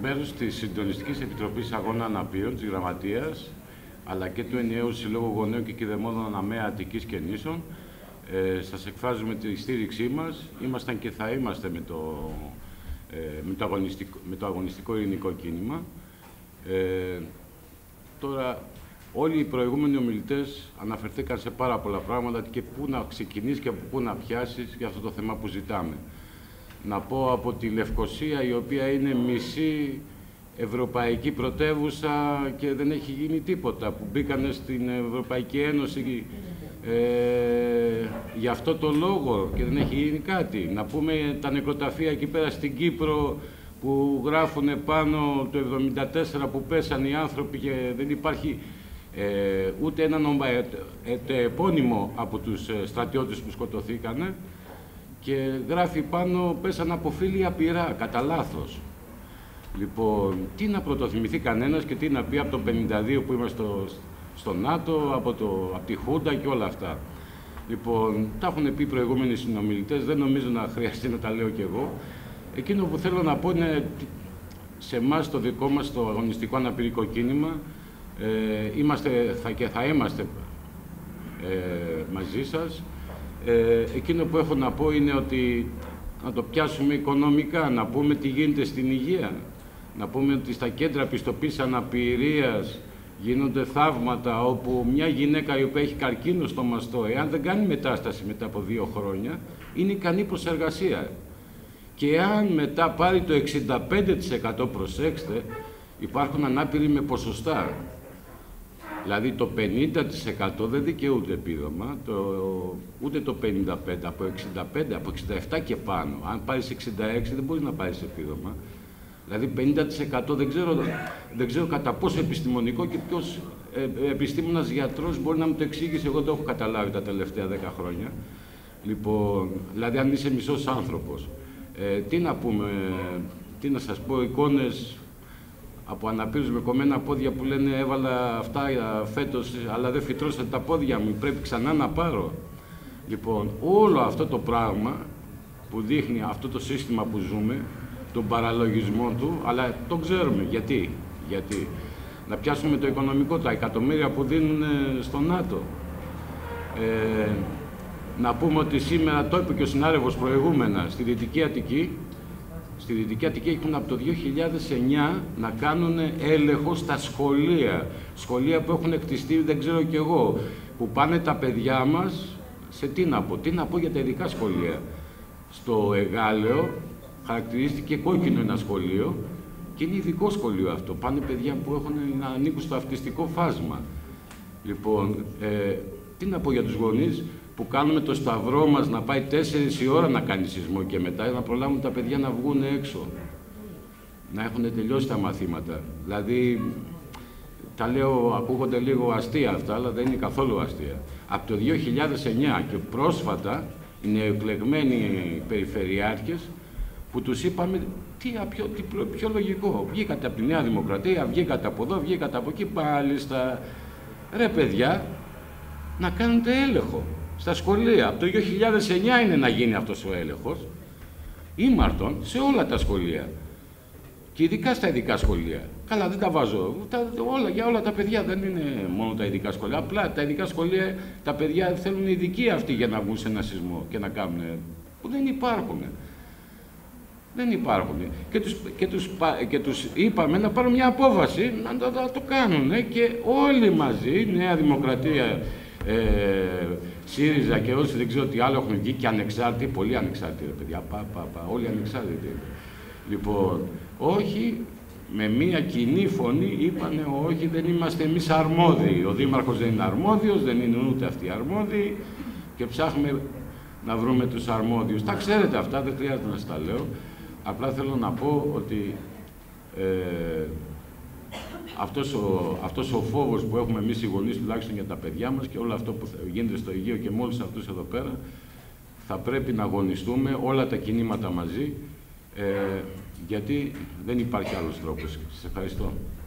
μέρους της Συντονιστικής Επιτροπής Αγώνων Αναπήρων, της Γραμματείας, αλλά και του Ενιαίου Συλλόγου Γονέων και Κηδεμόνων ΑΜΕΑ Αττικής και Νήσων, σας εκφράζουμε τη στήριξή μας. Ήμασταν και θα είμαστε με το αγωνιστικό ειρηνικό κίνημα. Τώρα, όλοι οι προηγούμενοι ομιλητές αναφερθήκαν σε πάρα πολλά πράγματα και πού να ξεκινήσει και από πού να πιάσεις για αυτό το θέμα που ζητάμε. Να πω από τη Λευκοσία, η οποία είναι μισή ευρωπαϊκή πρωτεύουσα και δεν έχει γίνει τίποτα, που μπήκανε στην Ευρωπαϊκή Ένωση για αυτό το λόγο και δεν έχει γίνει κάτι. Να πούμε τα νεκροταφεία εκεί πέρα στην Κύπρο που γράφουν πάνω το 1974 που πέσαν οι άνθρωποι και δεν υπάρχει ούτε ένα επώνυμο από τους στρατιώτες που σκοτωθήκανε και γράφει πάνω πέσαν από φίλοι απειρά, κατά λάθος. Λοιπόν, τι να πρωτοθυμηθεί κανένας και τι να πει από το 1952 που είμαστε στο ΝΑΤΟ, από τη Χούντα και όλα αυτά. Λοιπόν, τα έχουν πει οι προηγούμενοι συνομιλητές, δεν νομίζω να χρειαστεί να τα λέω κι εγώ. Εκείνο που θέλω να πω είναι σε εμάς το δικό μας το αγωνιστικό αναπηρικό κίνημα, θα είμαστε μαζί σας. Εκείνο που έχω να πω είναι ότι να το πιάσουμε οικονομικά, να πούμε τι γίνεται στην υγεία, να πούμε ότι στα κέντρα πιστοποίησης αναπηρίας γίνονται θαύματα όπου μια γυναίκα η οποία έχει καρκίνο στο μαστό, εάν δεν κάνει μετάσταση μετά από 2 χρόνια, είναι ικανή προς εργασία. Και αν μετά πάρει το 65%, προσέξτε, υπάρχουν ανάπηροι με ποσοστά. Δηλαδή το 50% δεν δικαιούται επίδομα, ούτε το 55%, από 65%, από 67% και πάνω. Αν πάρεις 66% δεν μπορείς να πάρεις επίδομα. Δηλαδή 50% δεν ξέρω κατά πόσο επιστημονικό και ποιος επιστήμονας γιατρός μπορεί να μου το εξήγησε, εγώ το έχω καταλάβει τα τελευταία 10 χρόνια. Λοιπόν, δηλαδή αν είσαι μισός άνθρωπος. Τι να πούμε, τι να σας πω, εικόνες από αναπήρους με κομμένα πόδια που λένε έβαλα αυτά φέτος, αλλά δεν φυτρώσατε τα πόδια μου, πρέπει ξανά να πάρω. Λοιπόν, όλο αυτό το πράγμα που δείχνει αυτό το σύστημα που ζούμε, τον παραλογισμό του, αλλά το ξέρουμε. Γιατί. Να πιάσουμε το οικονομικό, τα εκατομμύρια που δίνουν στο ΝΑΤΟ. Να πούμε ότι σήμερα, το είπε και ο συνάδελφος προηγούμενα, στη Δυτική Αττική έχουν από το 2009 να κάνουν έλεγχο στα σχολεία. Σχολεία που έχουν κτιστεί, δεν ξέρω κι εγώ, που πάνε τα παιδιά μας σε τι να πω για τα ειδικά σχολεία. Στο Εγάλεο χαρακτηρίστηκε κόκκινο ένα σχολείο και είναι ειδικό σχολείο αυτό. Πάνε παιδιά που ανήκουν στο αυτιστικό φάσμα. Λοιπόν, τι να πω για τους γονείς που κάνουμε το σταυρό μας να πάει 4 η ώρα να κάνει σεισμό και μετά να προλάβουν τα παιδιά να βγουν έξω. Να έχουν τελειώσει τα μαθήματα. Δηλαδή, τα λέω, ακούγονται λίγο αστεία αυτά, αλλά δεν είναι καθόλου αστεία. Από το 2009 και πρόσφατα, οι νεοεκλεγμένοι περιφερειάρχες που τους είπαμε πιο λογικό. Βγήκατε από τη Νέα Δημοκρατία, βγήκατε από εδώ, βγήκατε από εκεί, πάλι ρε παιδιά, να κάνετε έλεγχο στα σχολεία. Από το 2009 είναι να γίνει αυτός ο έλεγχος, ήμαρτον, σε όλα τα σχολεία. Και ειδικά στα ειδικά σχολεία. Καλά, δεν τα βάζω. Για όλα τα παιδιά, δεν είναι μόνο τα ειδικά σχολεία. Απλά τα ειδικά σχολεία, τα παιδιά θέλουν ειδικοί αυτοί για να βγουν σε ένα σεισμό και να κάνουν. Που δεν υπάρχουν. Δεν υπάρχουν. Και τους είπαμε να πάρουν μια απόφαση να το κάνουν. Και όλοι μαζί, Νέα Δημοκρατία, ΣΥΡΙΖΑ και όσοι δεν ξέρω τι άλλο έχουν βγει και ανεξάρτητοι, πολύ ανεξάρτητοι, ρε παιδιά. Όλοι ανεξάρτητοι. Λοιπόν, όχι, με μια κοινή φωνή είπανε όχι, δεν είμαστε εμείς αρμόδιοι. Ο Δήμαρχος δεν είναι αρμόδιος, δεν είναι ούτε αυτοί αρμόδιοι και ψάχνουμε να βρούμε τους αρμόδιους. Τα ξέρετε αυτά, δεν χρειάζεται να σας τα λέω. Απλά θέλω να πω ότι αυτός ο φόβος που έχουμε εμείς οι γονείς τουλάχιστον για τα παιδιά μας και όλο αυτό που γίνεται στο Αιγαίο και με όλους αυτούς εδώ πέρα, θα πρέπει να αγωνιστούμε όλα τα κινήματα μαζί, γιατί δεν υπάρχει άλλος τρόπος. Σας ευχαριστώ.